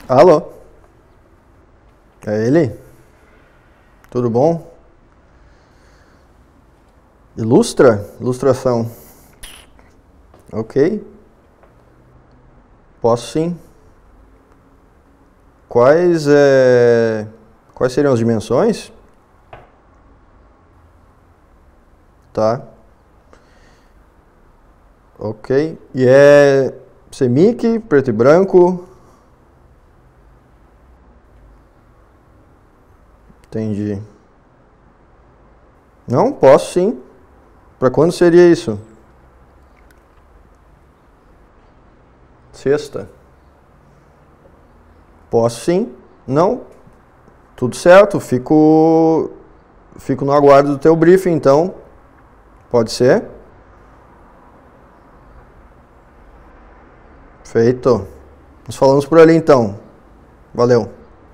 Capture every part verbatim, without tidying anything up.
Alô? É ele? Tudo bom? Ilustra? Ilustração. Ok. Posso sim. Quais, é... Quais seriam as dimensões? Tá. Ok. E é semic, preto e branco? Entendi. Não, posso sim. Para quando seria isso? Sexta. Posso sim. Não. Tudo certo. Fico, fico no aguardo do teu briefing, então. Pode ser? Feito. Nos falamos por ali, então. Valeu.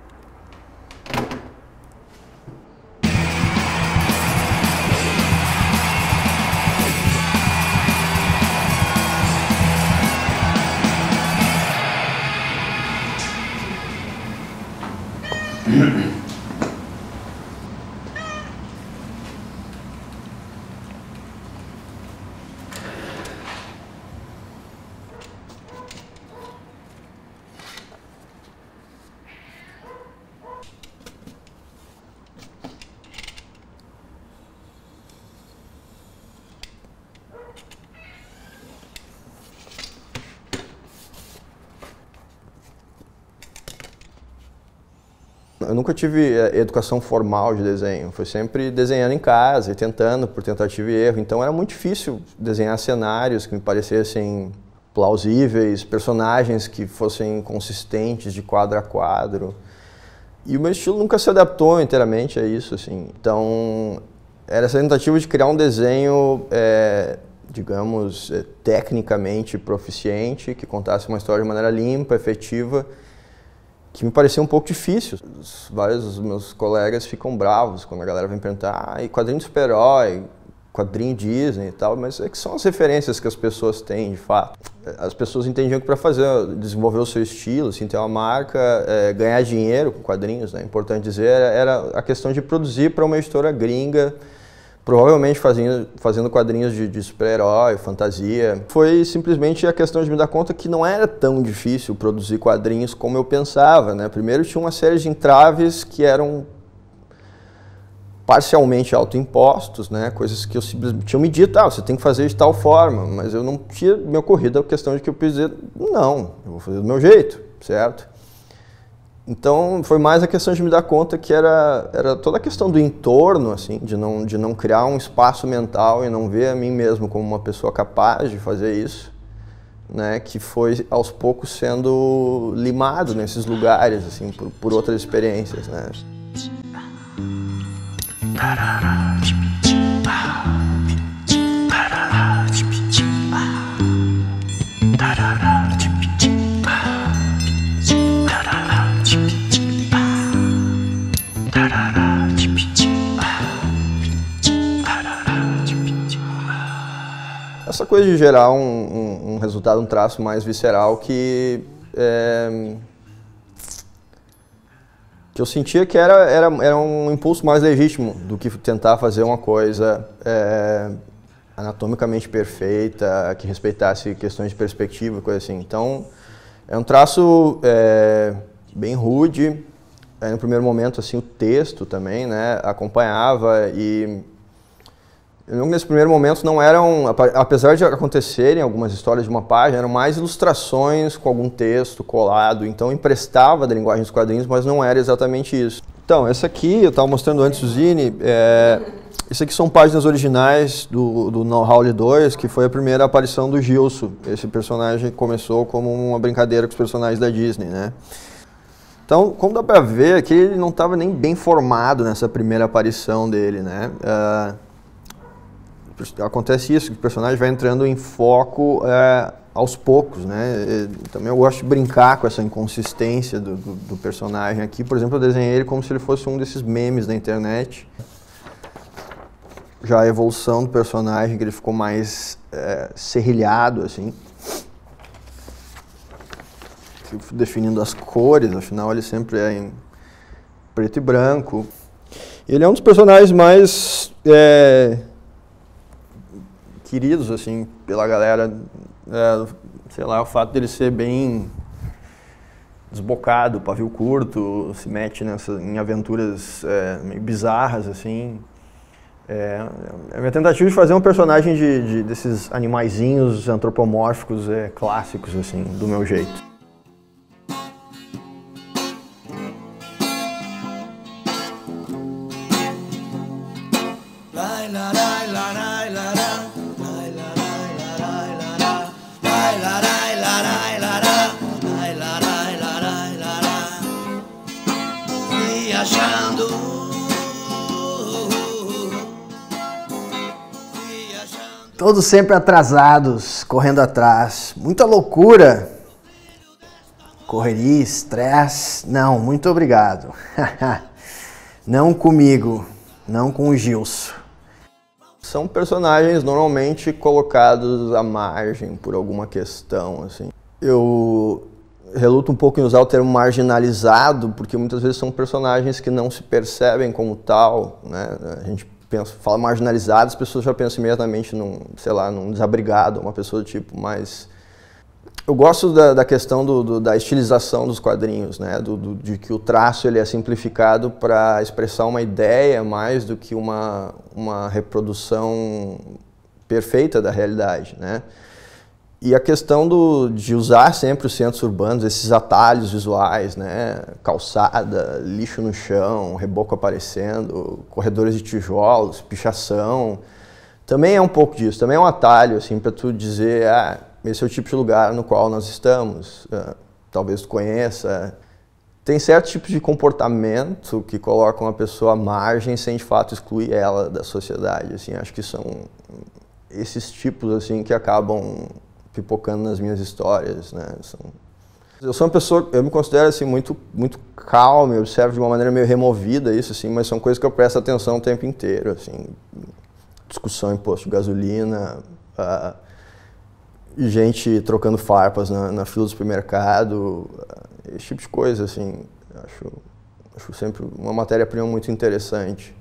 Eu nunca tive educação formal de desenho, foi sempre desenhando em casa e tentando por tentativa e erro, então era muito difícil desenhar cenários que me parecessem plausíveis, personagens que fossem consistentes de quadro a quadro. E o meu estilo nunca se adaptou inteiramente a isso, assim. Então, era essa tentativa de criar um desenho, é, digamos, é, tecnicamente proficiente, que contasse uma história de maneira limpa, efetiva, que me parecia um pouco difícil. Vários dos meus colegas ficam bravos quando a galera vem perguntar, ah, e quadrinho de super-herói, quadrinho Disney e tal, mas é que são as referências que as pessoas têm, de fato. As pessoas entendiam que para fazer, desenvolver o seu estilo, assim, ter uma marca, é, ganhar dinheiro com quadrinhos, né, importante dizer, era a questão de produzir para uma editora gringa, provavelmente fazendo, fazendo quadrinhos de, de super-herói, fantasia. Foi simplesmente a questão de me dar conta que não era tão difícil produzir quadrinhos como eu pensava, né. Primeiro tinha uma série de entraves que eram parcialmente autoimpostos, né, coisas que eu simplesmente tinham me dito, ah, você tem que fazer de tal forma, mas eu não tinha me ocorrido a questão de que eu podia dizer, não, eu vou fazer do meu jeito, certo? Então foi mais a questão de me dar conta que era, era toda a questão do entorno, assim, de não, de não criar um espaço mental e não ver a mim mesmo como uma pessoa capaz de fazer isso, né, que foi aos poucos sendo limado nesses lugares, assim, por, por outras experiências, né. Essa coisa de gerar um, um, um resultado, um traço mais visceral que, é, que eu sentia que era, era, era um impulso mais legítimo do que tentar fazer uma coisa é, anatomicamente perfeita, que respeitasse questões de perspectiva, coisa assim. Então, é um traço é, bem rude. Aí, no primeiro momento, assim, o texto também, né, acompanhava e nesse primeiro momento não eram, apesar de acontecerem algumas histórias de uma página, eram mais ilustrações com algum texto colado, então emprestava da linguagem dos quadrinhos, mas não era exatamente isso. Então, essa aqui, eu estava mostrando antes o zine, é, isso aqui são páginas originais do, do No Howle dois, que foi a primeira aparição do Gilson. Esse personagem começou como uma brincadeira com os personagens da Disney, né? Então, como dá pra ver, aqui ele não estava nem bem formado nessa primeira aparição dele, né? Uh, acontece isso, que o personagem vai entrando em foco é, aos poucos, né? E, também eu gosto de brincar com essa inconsistência do, do, do personagem aqui. Por exemplo, eu desenhei ele como se ele fosse um desses memes da internet. Já a evolução do personagem, que ele ficou mais é, serrilhado, assim. que fui definindo as cores, afinal ele sempre é em preto e branco. Ele é um dos personagens mais é, queridos, assim, pela galera, é, sei lá, o fato dele ser bem desbocado, pavio curto, se mete nessa, em aventuras é, meio bizarras, assim. É, é a minha tentativa de fazer um personagem de, de, desses animaizinhos antropomórficos é, clássicos, assim, do meu jeito. Todos sempre atrasados, correndo atrás. Muita loucura. Correria, estresse. Não, muito obrigado. Não comigo, não com o Gilson. São personagens normalmente colocados à margem por alguma questão, assim. Eu reluto um pouco em usar o termo marginalizado, porque muitas vezes são personagens que não se percebem como tal, né? A gente pensa, fala marginalizado, as pessoas já pensam imediatamente num, sei lá, num desabrigado, uma pessoa do tipo, mas eu gosto da, da questão do, do, da estilização dos quadrinhos, né? Do, do, de que o traço ele é simplificado para expressar uma ideia mais do que uma, uma reprodução perfeita da realidade, né? E a questão do, de usar sempre os centros urbanos, esses atalhos visuais, né? Calçada, lixo no chão, reboco aparecendo, corredores de tijolos, pichação, também é um pouco disso, também é um atalho, assim, para tu dizer, ah, esse é o tipo de lugar no qual nós estamos, uh, talvez tu conheça. Tem certos tipos de comportamento que colocam a pessoa à margem sem de fato excluir ela da sociedade, assim, acho que são esses tipos, assim, que acabam pipocando nas minhas histórias, né? São... Eu sou uma pessoa, eu me considero assim muito, muito calma, eu observo de uma maneira meio removida isso, assim, mas são coisas que eu presto atenção o tempo inteiro, assim, discussão em posto de gasolina, uh, gente trocando farpas na, na fila do supermercado, uh, esse tipo de coisa, assim, acho, acho sempre uma matéria-prima muito interessante.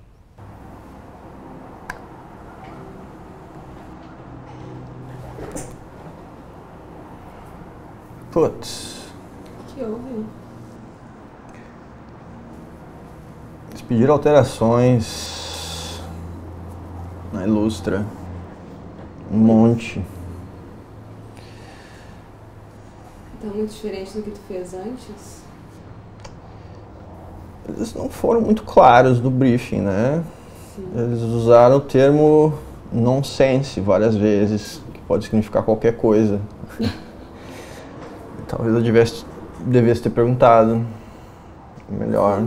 Putz. O que houve? Eles pediram alterações na Ilustra. Um monte. Tá muito diferente do que tu fez antes? Eles não foram muito claros no briefing, né? Sim. Eles usaram o termo nonsense várias vezes, que pode significar qualquer coisa. Talvez eu devesse, devesse ter perguntado melhor.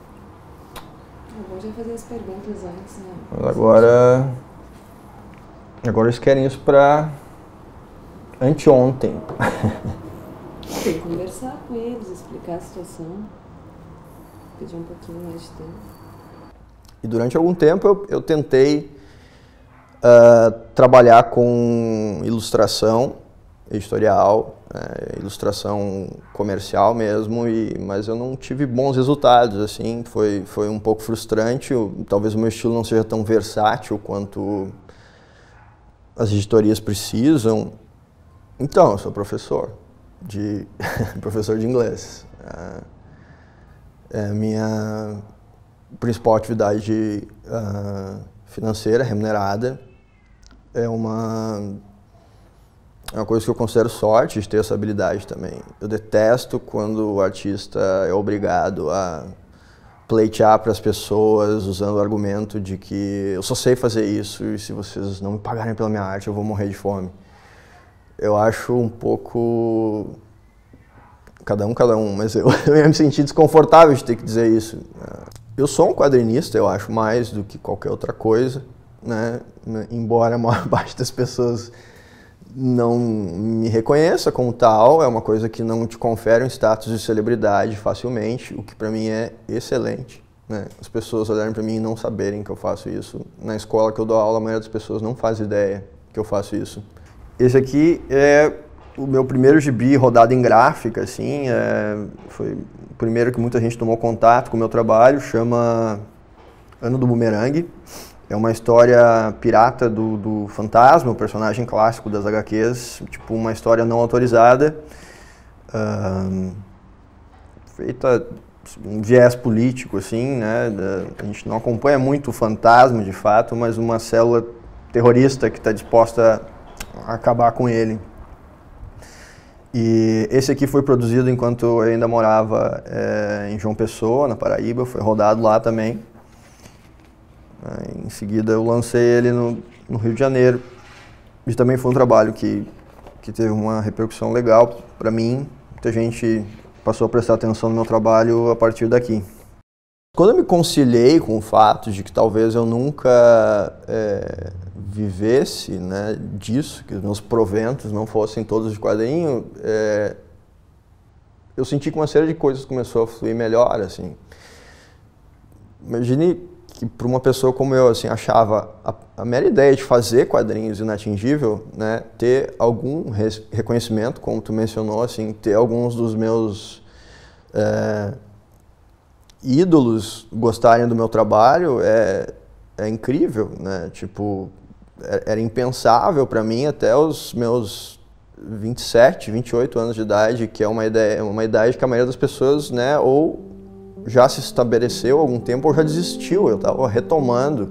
É bom já fazer as perguntas antes, né? Mas agora... Agora eles querem isso pra anteontem. Tem que conversar com eles, explicar a situação. Pedir um pouquinho mais de tempo. E durante algum tempo eu, eu tentei uh, trabalhar com ilustração editorial, é, ilustração comercial mesmo, e, mas eu não tive bons resultados, assim, foi, foi um pouco frustrante, eu, talvez o meu estilo não seja tão versátil quanto as editorias precisam. Então, eu sou professor, de, professor de inglês. É, é a minha principal atividade uh, financeira, remunerada, é uma... É uma coisa que eu considero sorte de ter essa habilidade também. Eu detesto quando o artista é obrigado a pleitear para as pessoas usando o argumento de que eu só sei fazer isso e se vocês não me pagarem pela minha arte eu vou morrer de fome. Eu acho um pouco... Cada um, cada um, mas eu, eu ia me sentir desconfortável de ter que dizer isso. Eu sou um quadrinista, eu acho, mais do que qualquer outra coisa, né? Embora a maior parte das pessoas não me reconheça como tal, é uma coisa que não te confere um status de celebridade facilmente, o que para mim é excelente, né? As pessoas olharem para mim e não saberem que eu faço isso. Na escola que eu dou aula, a maioria das pessoas não faz ideia que eu faço isso. Esse aqui é o meu primeiro gibi rodado em gráfica, assim, é, foi o primeiro que muita gente tomou contato com o meu trabalho, chama Ano do Bumerangue. É uma história pirata do, do Fantasma, o personagem clássico das agá quês, tipo uma história não autorizada, um, feita um viés político, assim, né? A gente não acompanha muito o Fantasma, de fato, mas uma célula terrorista que está disposta a acabar com ele. E esse aqui foi produzido enquanto eu ainda morava é, em João Pessoa, na Paraíba, foi rodado lá também. Em seguida eu lancei ele no, no Rio de Janeiro. E também foi um trabalho que, que teve uma repercussão legal para mim. Muita gente passou a prestar atenção no meu trabalho a partir daqui. Quando eu me conciliei com o fato de que talvez eu nunca é, vivesse, né, disso, que os meus proventos não fossem todos de quadrinho, é, eu senti que uma série de coisas começou a fluir melhor, assim. Imagine que para uma pessoa como eu, assim, achava a, a mera ideia de fazer quadrinhos inatingível, né, ter algum res, reconhecimento, como tu mencionou, assim, ter alguns dos meus é, ídolos gostarem do meu trabalho é, é incrível, né? Tipo, era impensável para mim até os meus vinte e sete, vinte e oito anos de idade, que é uma ideia, uma idade que a maioria das pessoas, né, ou já se estabeleceu há algum tempo ou já desistiu. Eu estava retomando.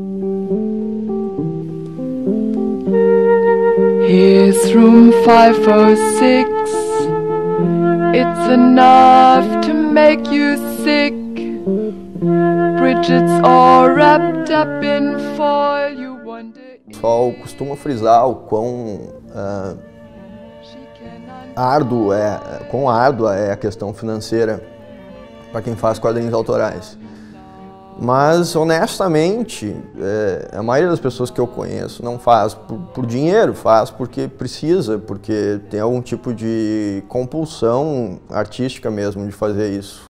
Here's room five oh six. It's enough to make you sick. Bridget's all wrapped up in foil. You wonder. O pessoal costuma frisar o quão uh, árduo é, quão árdua é a questão financeira para quem faz quadrinhos autorais. Mas, honestamente, é, a maioria das pessoas que eu conheço não faz por, por dinheiro, faz porque precisa, porque tem algum tipo de compulsão artística mesmo de fazer isso.